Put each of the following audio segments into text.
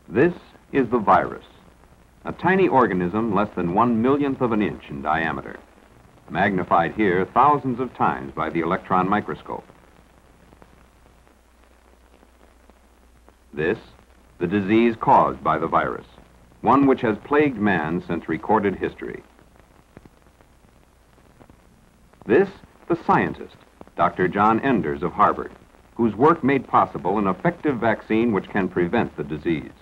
This is the virus, a tiny organism less than 1/1,000,000th of an inch in diameter, magnified here thousands of times by the electron microscope. This, the disease caused by the virus, one which has plagued man since recorded history. This, the scientist, Dr. John Enders of Harvard, whose work made possible an effective vaccine which can prevent the disease.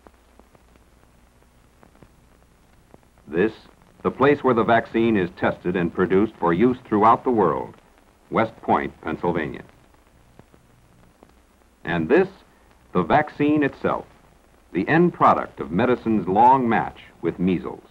This, the place where the vaccine is tested and produced for use throughout the world, West Point, Pennsylvania. And this, the vaccine itself, the end product of medicine's long match with measles.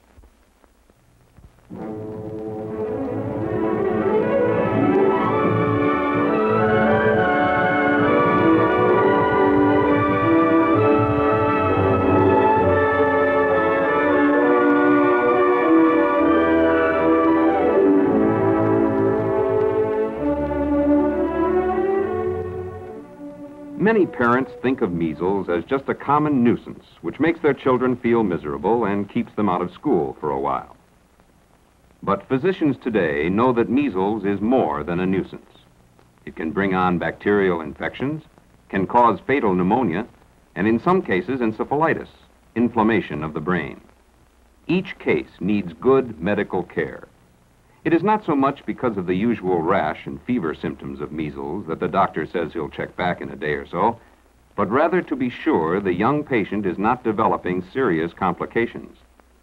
Many parents think of measles as just a common nuisance which makes their children feel miserable and keeps them out of school for a while. But physicians today know that measles is more than a nuisance. It can bring on bacterial infections, can cause fatal pneumonia, and in some cases encephalitis, inflammation of the brain. Each case needs good medical care. It is not so much because of the usual rash and fever symptoms of measles that the doctor says he'll check back in a day or so, but rather to be sure the young patient is not developing serious complications.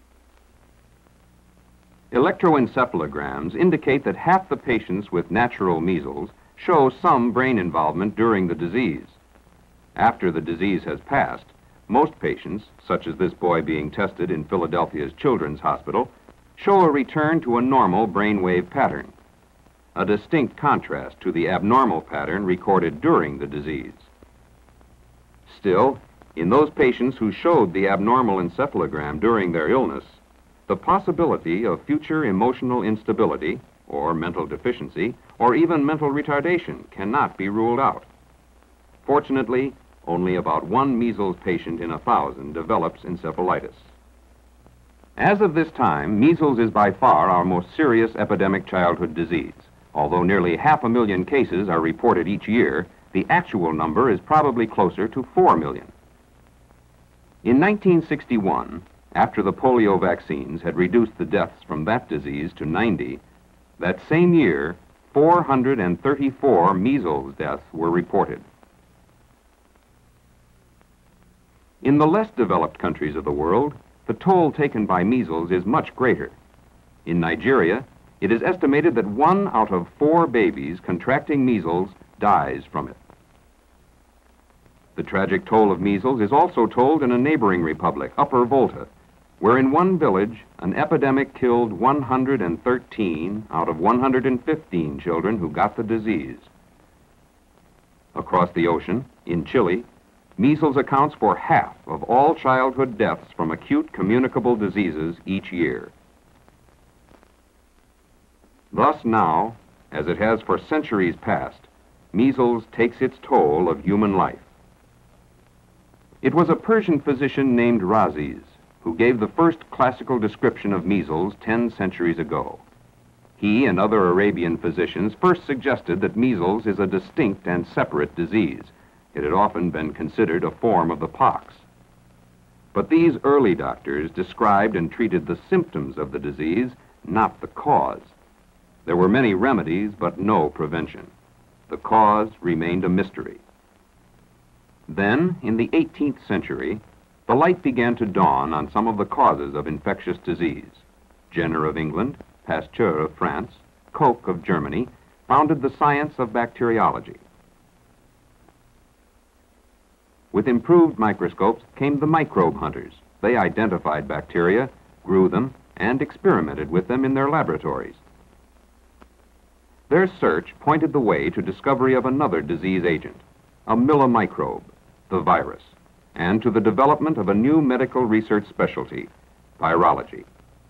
Electroencephalograms indicate that half the patients with natural measles show some brain involvement during the disease. After the disease has passed, most patients, such as this boy being tested in Philadelphia's Children's Hospital, show a return to a normal brainwave pattern, a distinct contrast to the abnormal pattern recorded during the disease. Still, in those patients who showed the abnormal encephalogram during their illness, the possibility of future emotional instability, or mental deficiency, or even mental retardation cannot be ruled out. Fortunately, only about 1 measles patient in 1,000 develops encephalitis. As of this time, measles is by far our most serious epidemic childhood disease. Although nearly 500,000 cases are reported each year, the actual number is probably closer to 4 million. In 1961, after the polio vaccines had reduced the deaths from that disease to 90, that same year, 434 measles deaths were reported. In the less developed countries of the world, the toll taken by measles is much greater. In Nigeria, it is estimated that 1 out of 4 babies contracting measles dies from it. The tragic toll of measles is also told in a neighboring republic, Upper Volta, where in one village, an epidemic killed 113 out of 115 children who got the disease. Across the ocean, in Chile, measles accounts for half of all childhood deaths from acute communicable diseases each year. Thus now, as it has for centuries past, measles takes its toll of human life. It was a Persian physician named Rhazes who gave the first classical description of measles 10 centuries ago. He and other Arabian physicians first suggested that measles is a distinct and separate disease. It had often been considered a form of the pox. But these early doctors described and treated the symptoms of the disease, not the cause. There were many remedies, but no prevention. The cause remained a mystery. Then, in the 18th century, the light began to dawn on some of the causes of infectious disease. Jenner of England, Pasteur of France, Koch of Germany founded the science of bacteriology. With improved microscopes came the microbe hunters. They identified bacteria, grew them, and experimented with them in their laboratories. Their search pointed the way to discovery of another disease agent, a millimicrobe, the virus, and to the development of a new medical research specialty, virology.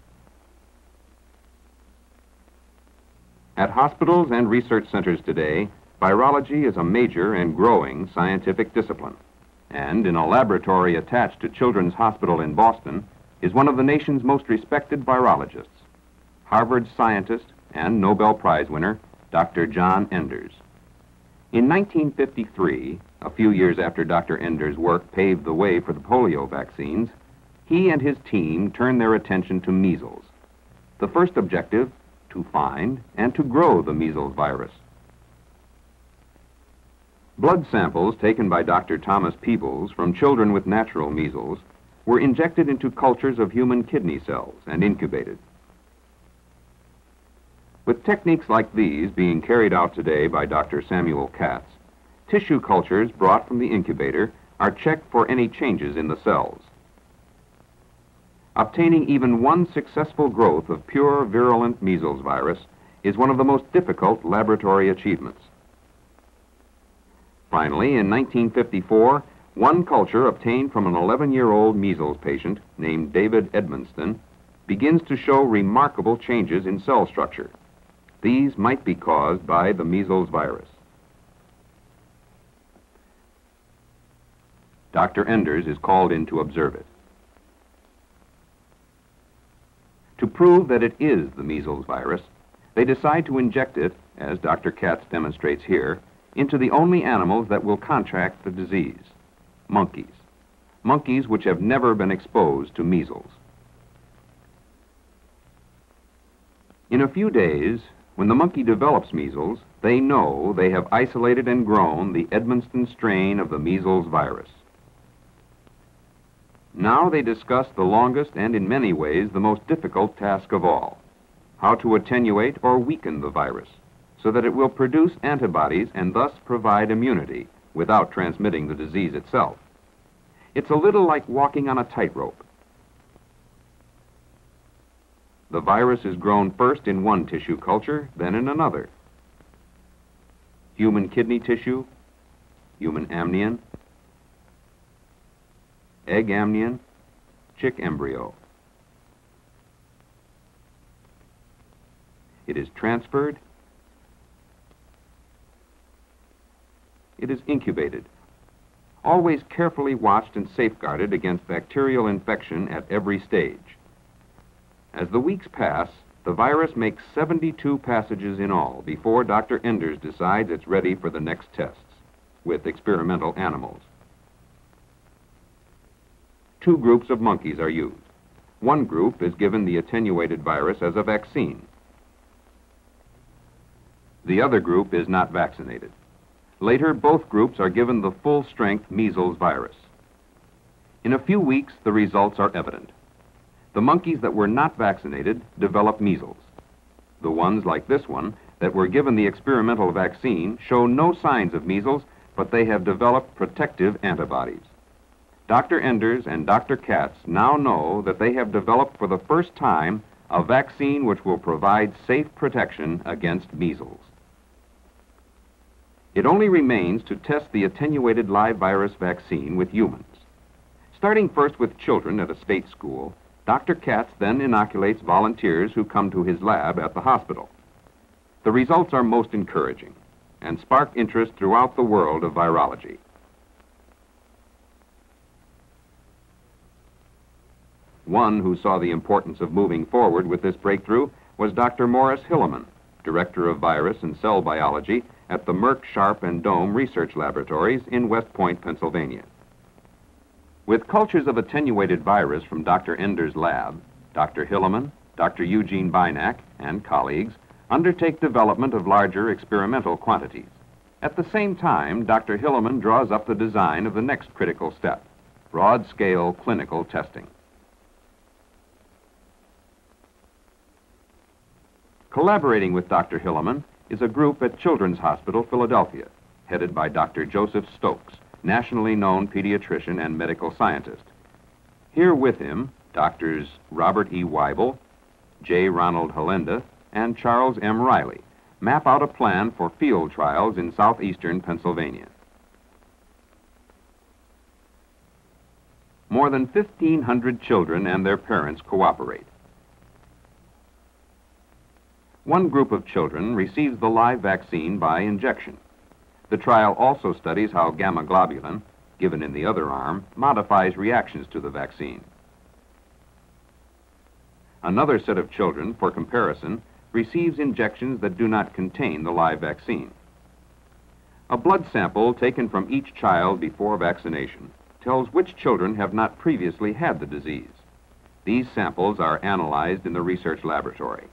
At hospitals and research centers today, virology is a major and growing scientific discipline, and in a laboratory attached to Children's Hospital in Boston, is one of the nation's most respected virologists, Harvard scientist and Nobel Prize winner, Dr. John Enders. In 1953, a few years after Dr. Enders' work paved the way for the polio vaccines, he and his team turned their attention to measles. The first objective, to find and to grow the measles virus. Blood samples taken by Dr. Thomas Peebles from children with natural measles were injected into cultures of human kidney cells and incubated. With techniques like these being carried out today by Dr. Samuel Katz, tissue cultures brought from the incubator are checked for any changes in the cells. Obtaining even one successful growth of pure virulent measles virus is one of the most difficult laboratory achievements. Finally, in 1954, one culture obtained from an 11-year-old measles patient named David Edmonston begins to show remarkable changes in cell structure. These might be caused by the measles virus. Dr. Enders is called in to observe it. To prove that it is the measles virus, they decide to inject it, as Dr. Katz demonstrates here, into the only animals that will contract the disease, monkeys. Monkeys which have never been exposed to measles. In a few days, when the monkey develops measles, they know they have isolated and grown the Edmonston strain of the measles virus. Now they discuss the longest and in many ways the most difficult task of all, how to attenuate or weaken the virus so that it will produce antibodies and thus provide immunity without transmitting the disease itself. It's a little like walking on a tightrope. The virus is grown first in one tissue culture, then in another. Human kidney tissue, human amnion, egg amnion, chick embryo. It is transferred. It is incubated, always carefully watched and safeguarded against bacterial infection at every stage. As the weeks pass, the virus makes 72 passages in all before Dr. Enders decides it's ready for the next tests with experimental animals. 2 groups of monkeys are used. One group is given the attenuated virus as a vaccine. The other group is not vaccinated. Later, both groups are given the full-strength measles virus. In a few weeks, the results are evident. The monkeys that were not vaccinated develop measles. The ones, like this one, that were given the experimental vaccine show no signs of measles, but they have developed protective antibodies. Dr. Enders and Dr. Katz now know that they have developed for the first time a vaccine which will provide safe protection against measles. It only remains to test the attenuated live virus vaccine with humans. Starting first with children at a state school, Dr. Katz then inoculates volunteers who come to his lab at the hospital. The results are most encouraging and spark interest throughout the world of virology. One who saw the importance of moving forward with this breakthrough was Dr. Morris Hilleman, Director of Virus and Cell Biology at the Merck Sharpe and Dohme Research Laboratories in West Point, Pennsylvania. With cultures of attenuated virus from Dr. Enders' lab, Dr. Hilleman, Dr. Eugene Bynack, and colleagues undertake development of larger experimental quantities. At the same time, Dr. Hilleman draws up the design of the next critical step, broad-scale clinical testing. Collaborating with Dr. Hilleman is a group at Children's Hospital, Philadelphia, headed by Dr. Joseph Stokes, nationally known pediatrician and medical scientist. Here with him, Doctors Robert E. Weibel, J. Ronald Halenda, and Charles M. Riley map out a plan for field trials in southeastern Pennsylvania. More than 1,500 children and their parents cooperate. One group of children receives the live vaccine by injection. The trial also studies how gamma globulin, given in the other arm, modifies reactions to the vaccine. Another set of children, for comparison, receives injections that do not contain the live vaccine. A blood sample taken from each child before vaccination tells which children have not previously had the disease. These samples are analyzed in the research laboratory.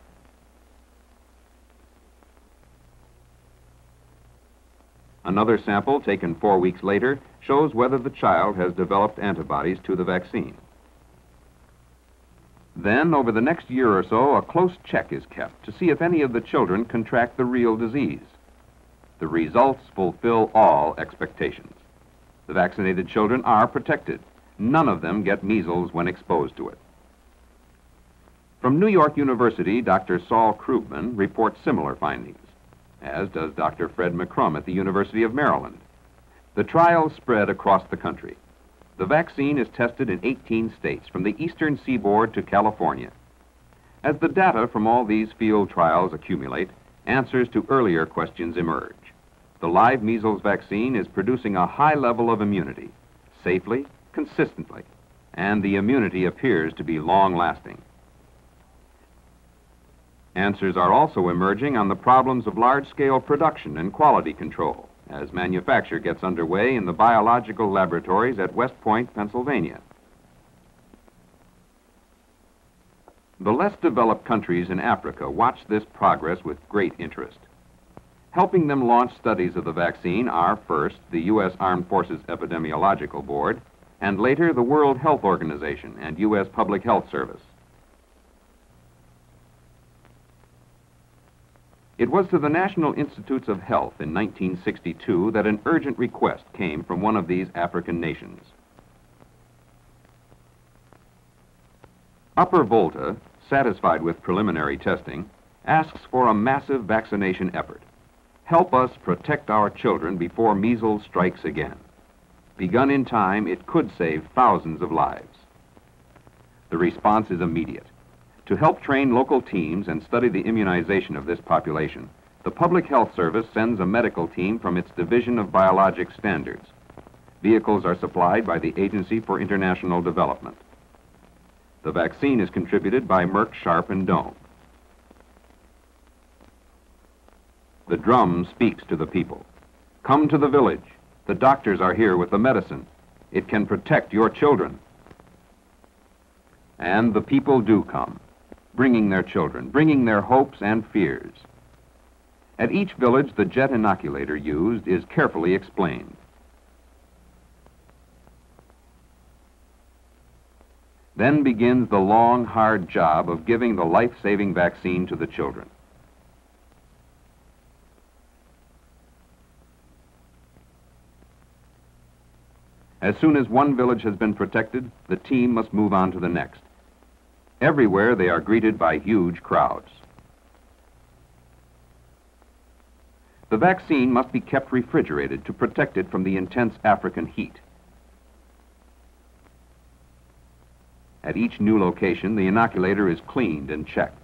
Another sample taken 4 weeks later shows whether the child has developed antibodies to the vaccine. Then, over the next year or so, a close check is kept to see if any of the children contract the real disease. The results fulfill all expectations. The vaccinated children are protected. None of them get measles when exposed to it. From New York University, Dr. Saul Krugman reports similar findings, as does Dr. Fred McCrum at the University of Maryland. The trials spread across the country. The vaccine is tested in 18 states, from the eastern seaboard to California. As the data from all these field trials accumulate, answers to earlier questions emerge. The live measles vaccine is producing a high level of immunity, safely, consistently, and the immunity appears to be long-lasting. Answers are also emerging on the problems of large-scale production and quality control as manufacture gets underway in the biological laboratories at West Point, Pennsylvania. The less developed countries in Africa watch this progress with great interest. Helping them launch studies of the vaccine are first the U.S. Armed Forces Epidemiological Board, and later the World Health Organization and U.S. Public Health Service. It was to the National Institutes of Health in 1962 that an urgent request came from one of these African nations. Upper Volta, satisfied with preliminary testing, asks for a massive vaccination effort. Help us protect our children before measles strikes again. Begun in time, it could save thousands of lives. The response is immediate. To help train local teams and study the immunization of this population, the Public Health Service sends a medical team from its Division of Biologic Standards. Vehicles are supplied by the Agency for International Development. The vaccine is contributed by Merck Sharpe and Dohme. The drum speaks to the people. Come to the village. The doctors are here with the medicine. It can protect your children. And the people do come, bringing their children, bringing their hopes and fears. At each village, the jet inoculator used is carefully explained. Then begins the long, hard job of giving the life-saving vaccine to the children. As soon as one village has been protected, the team must move on to the next. Everywhere they are greeted by huge crowds. The vaccine must be kept refrigerated to protect it from the intense African heat. At each new location, the inoculator is cleaned and checked.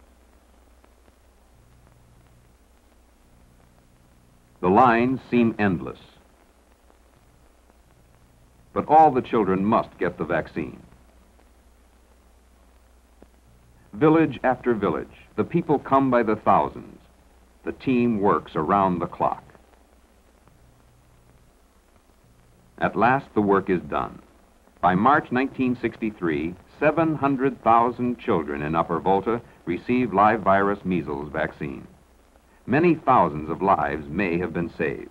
The lines seem endless. But all the children must get the vaccine. Village after village, the people come by the thousands. The team works around the clock. At last, the work is done. By March 1963, 700,000 children in Upper Volta received live virus measles vaccine. Many thousands of lives may have been saved.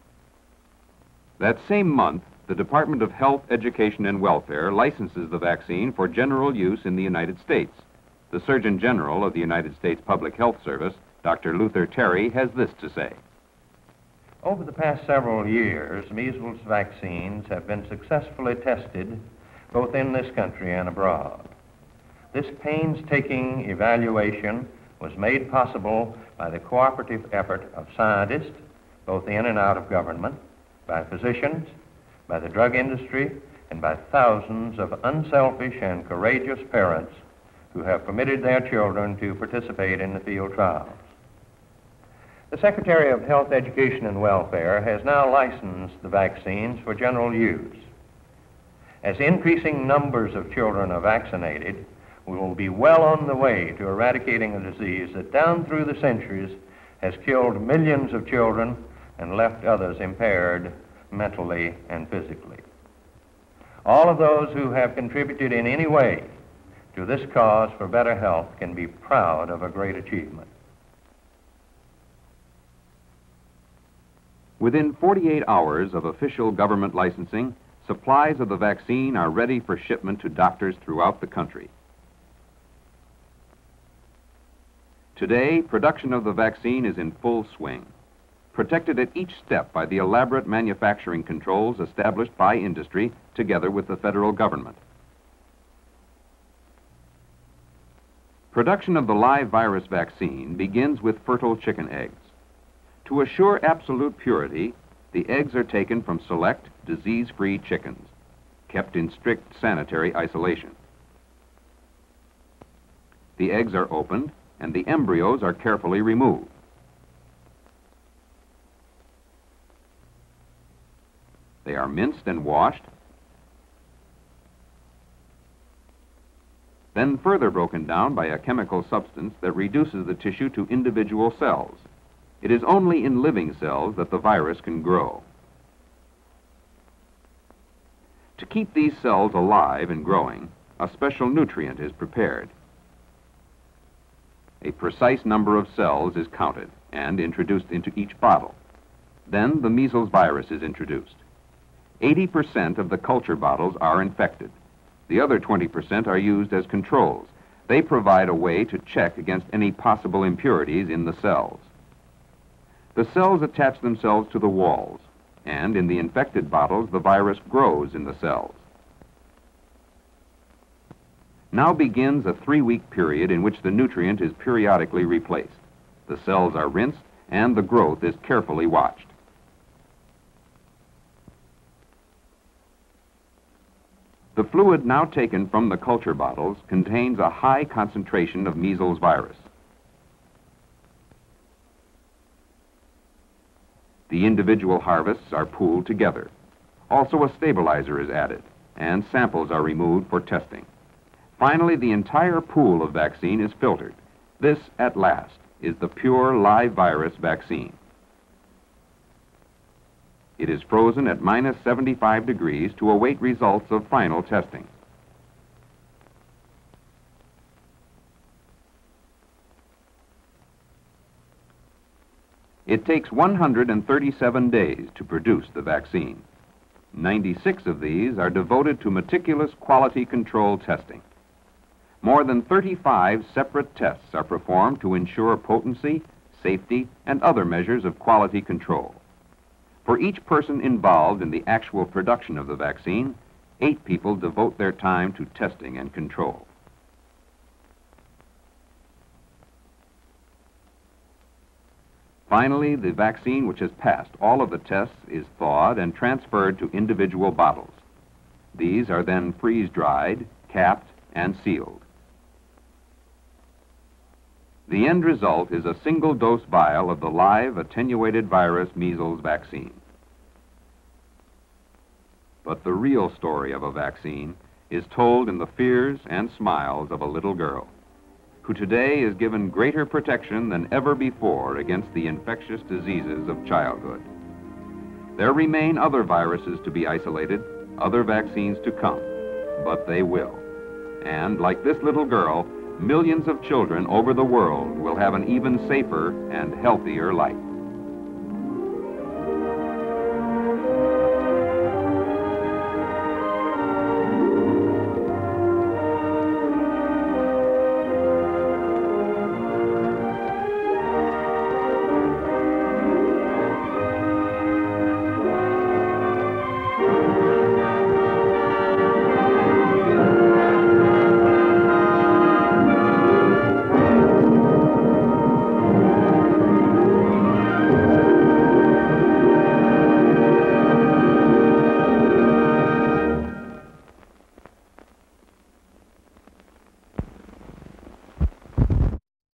That same month, the Department of Health, Education, and Welfare licenses the vaccine for general use in the United States. The Surgeon General of the United States Public Health Service, Dr. Luther Terry, has this to say. Over the past several years, measles vaccines have been successfully tested both in this country and abroad. This painstaking evaluation was made possible by the cooperative effort of scientists, both in and out of government, by physicians, by the drug industry, and by thousands of unselfish and courageous parents who have permitted their children to participate in the field trials. The Secretary of Health, Education, and Welfare has now licensed the vaccines for general use. As increasing numbers of children are vaccinated, we will be well on the way to eradicating a disease that down through the centuries has killed millions of children and left others impaired mentally and physically. All of those who have contributed in any way to this cause for better health can be proud of a great achievement. Within 48 hours of official government licensing, supplies of the vaccine are ready for shipment to doctors throughout the country. Today, production of the vaccine is in full swing, protected at each step by the elaborate manufacturing controls established by industry together with the federal government. Production of the live virus vaccine begins with fertile chicken eggs. To assure absolute purity, the eggs are taken from select, disease-free chickens, kept in strict sanitary isolation. The eggs are opened, and the embryos are carefully removed. They are minced and washed, then further broken down by a chemical substance that reduces the tissue to individual cells. It is only in living cells that the virus can grow. To keep these cells alive and growing, a special nutrient is prepared. A precise number of cells is counted and introduced into each bottle. Then the measles virus is introduced. 80% of the culture bottles are infected. The other 20% are used as controls. They provide a way to check against any possible impurities in the cells. The cells attach themselves to the walls, and in the infected bottles, the virus grows in the cells. Now begins a 3-week period in which the nutrient is periodically replaced. The cells are rinsed, and the growth is carefully watched. The fluid now taken from the culture bottles contains a high concentration of measles virus. The individual harvests are pooled together. Also, a stabilizer is added, and samples are removed for testing. Finally, the entire pool of vaccine is filtered. This, at last, is the pure live virus vaccine. It is frozen at -75 degrees to await results of final testing. It takes 137 days to produce the vaccine. 96 of these are devoted to meticulous quality control testing. More than 35 separate tests are performed to ensure potency, safety, and other measures of quality control. For each person involved in the actual production of the vaccine, 8 people devote their time to testing and control. Finally, the vaccine which has passed all of the tests is thawed and transferred to individual bottles. These are then freeze-dried, capped, and sealed. The end result is a single-dose vial of the live attenuated virus measles vaccine. But the real story of a vaccine is told in the fears and smiles of a little girl, who today is given greater protection than ever before against the infectious diseases of childhood. There remain other viruses to be isolated, other vaccines to come, but they will. And like this little girl, millions of children over the world will have an even safer and healthier life.